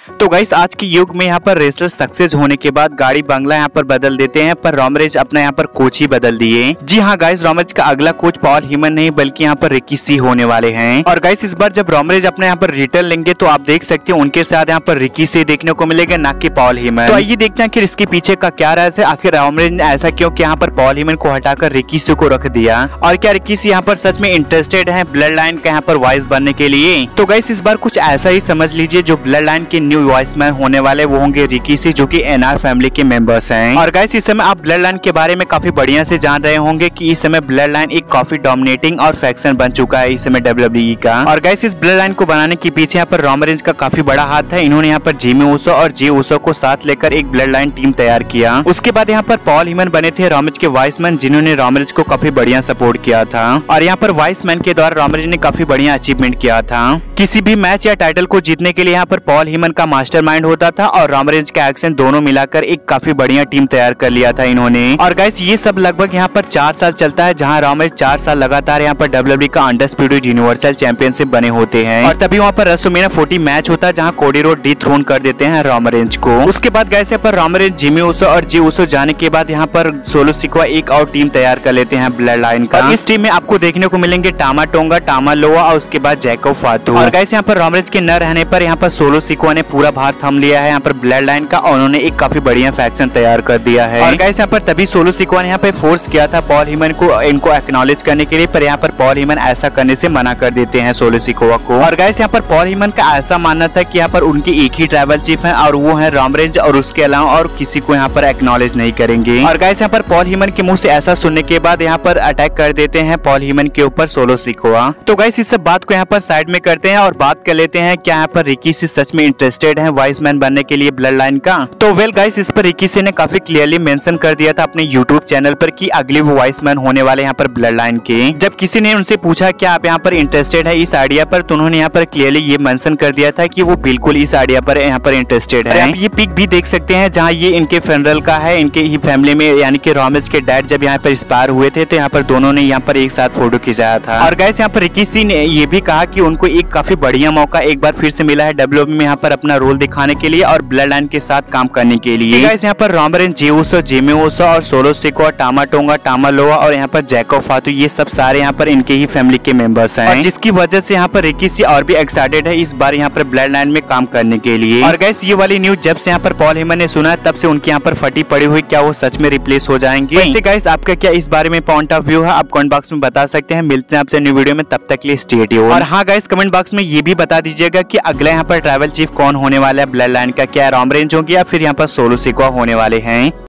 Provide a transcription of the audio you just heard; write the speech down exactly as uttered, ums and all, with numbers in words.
तो गाइस आज के युग में यहाँ पर रेसलर सक्सेस होने के बाद गाड़ी बंगला यहाँ पर बदल देते हैं, पर रॉमन रेंज अपना यहाँ पर कोच ही बदल दिए। जी हाँ गाइस, रॉमन रेंज का अगला कोच पॉल हेमन नहीं बल्कि यहाँ पर रिकी सी होने वाले हैं। और गाइस इस बार जब रॉमन रेंज अपने यहाँ पर रिटर्न लेंगे तो आप देख सकते हैं उनके साथ यहाँ पर रिकी सी देखने को मिलेगा, ना कि पॉल हेमन। तो आइए देखते हैं कि इसके पीछे का क्या राज है। आखिर रॉमन रेंज ने ऐसा क्यों कि यहाँ पर पॉल हेमन को हटाकर रिकी सी को रख दिया, और क्या रिकी सी यहाँ पर सच में इंटरेस्टेड है ब्लड लाइन का यहाँ पर वॉइस बनने के लिए। तो गाइस इस बार कुछ ऐसा ही समझ लीजिए, जो ब्लड लाइन के न्यू वॉइस मैन होने वाले वो होंगे रिकी सी, जो कि एनआर फैमिली के मेंबर्स हैं। और गाइस इस समय आप ब्लड लाइन के बारे में काफी बढ़िया से जान रहे होंगे कि इस समय ब्लड लाइन एक काफी डोमिनेटिंग और फैक्शन बन चुका है इस समय डब्ल्यू डब्ल्यू ई का। और गाइस इस ब्लड लाइन को बनाने के पीछे यहाँ पर रॉमन रेंज का काफी बड़ा हाथ है। इन्होंने यहाँ पर जिमी ऊसो और जे ऊसो को साथ लेकर एक ब्लड लाइन टीम तैयार किया। उसके बाद यहाँ पर पॉल हेमन बने थे रॉमन रेंज के वॉइस मैन, जिन्होंने रॉमन रेंज को काफी बढ़िया सपोर्ट किया था। और यहाँ पर वॉइस मैन के द्वारा रॉमन रेंज ने काफी बढ़िया अचीवमेंट किया था। किसी भी मैच या टाइटल को जीतने के लिए यहाँ पर पॉल हेमन का मास्टरमाइंड होता था और रॉमन रेंज का एक्शन, दोनों मिलाकर एक काफी बढ़िया टीम तैयार कर लिया था इन्होंने। और गाइस ये सब लगभग यहाँ पर चार साल चलता है, जहाँ रॉमन रेंज चार साल लगातार यहाँ पर डब्ल्यू डब्ल्यू ई का अनडिस्प्यूटेड यूनिवर्सल चैंपियनशिप बने होते हैं। और तभी वहाँ पर रेसलमेनिया फोर्टी मैच होता है, जहाँ कोडी रोड डिथ्रोन कर देते हैं रॉमन रेंज को। उसके बाद गाइस यहाँ पर रॉमन रेंज, जिमी ऊसो और जे ऊसो जाने के बाद यहाँ पर सोलो सिकोआ एक और टीम तैयार कर लेते हैं ब्लड लाइन का। इस टीम में आपको देखने को मिलेंगे टामा टोंगा, टामा लोआ और उसके बाद जैकोब फातू। और गाइस यहाँ पर रॉमन रेंज के न रहने पर यहाँ पर सोलो सिकोआ ने पूरा भार थम लिया है यहाँ पर ब्लड लाइन का, और उन्होंने एक काफी बढ़िया फैक्शन तैयार कर दिया है। और गाइस यहाँ पर तभी सोलो सिकोआ ने यहाँ पे फोर्स किया था पॉल हेमन को इनको एक्नॉलेज करने के लिए, पर यहाँ पर पॉल हेमन ऐसा करने से मना कर देते हैं सोलो सिकोआ को। और गाइस यहाँ पर पॉल हेमन का ऐसा मानना था कि यहाँ पर उनकी एक ही ट्राइबल चीफ है और वो है रॉमन रेंज, और उसके अलावा और किसी को यहाँ पर एक्नॉलेज नहीं करेंगे। और गाइस यहाँ पर पॉल हेमन के मुंह से ऐसा सुनने के बाद यहाँ पर अटैक कर देते हैं पॉल हेमन के ऊपर सोलो सिकोआ। तो गाइस इस सब बात को यहाँ पर साइड में करते हैं और बात कर लेते हैं क्या यहाँ पर रिकी सी सच में इंटरेस्टेड है वॉइस मैन बनने के लिए ब्लड लाइन का। तो वेल गाइस इस पर रिकी सी ने काफी क्लियरली मेंशन कर दिया था अपने यूट्यूब चैनल पर कि अगले वो वॉइस मैन होने वाले यहाँ पर ब्लड लाइन के। जब किसी ने उनसे पूछा क्या आप यहाँ पर इंटरेस्टेड है इस आइडिया पर, तो उन्होंने यहाँ पर क्लियरली ये मेंशन कर दिया था कि वो बिल्कुल इस आइडिया पर यहाँ पर इंटरेस्टेड है। आप ये पिक भी देख सकते हैं जहाँ ये इनके फ्रेंडल का है, इनके ही फैमिली में, यानी कि रॉमन रेंज के डैड जब यहाँ पर एक्सपायर हुए थे तो यहाँ पर दोनों ने यहाँ पर एक साथ फोटो खिंचाया था। और गाइस यहाँ पर रिकी सी ने ये भी कहा कि उनको एक काफी बढ़िया मौका एक बार फिर से मिला है डब्ल्यू डब्ल्यू ई में यहाँ पर अपना रोल दिखाने के लिए और ब्लड लाइन के साथ काम करने के लिए। गाइस यहाँ पर Roman Reigns, Jey Uso, Jimmy Uso और Solo Sikoa, Tama Tonga, Tama Loa और यहाँ पर जैकोब फातू, ये सब सारे यहाँ पर इनके ही फैमिली के मेंबर्स हैं, और जिसकी वजह से यहाँ पर रिकी सी और भी एक्साइटेड है इस बार यहाँ पर ब्लड लाइन में काम करने के लिए। और गाइस ये वाली न्यूज जब से यहाँ पर पॉल हेमन ने सुना तब से उनके यहाँ पर फटी पड़ी हुई, क्या वो सच में रिप्लेस हो जाएंगे? वैसे गाइस आपका क्या इस बारे में पॉइंट ऑफ व्यू है, आप कमेंट बॉक्स में बता सकते हैं। मिलते हैं आपसे न्यू वीडियो में, तब तक के लिए स्टे ट्यून्ड। और हाँ गाइस कमेंट बॉक्स में ये भी बता दीजिएगा कि अगला यहाँ पर ट्राइबल चीफ कौन होने वाला है ब्लड लाइन का, क्या रॉमन रेंज होंगे या फिर यहाँ पर सोलो सिकोआ होने वाले हैं।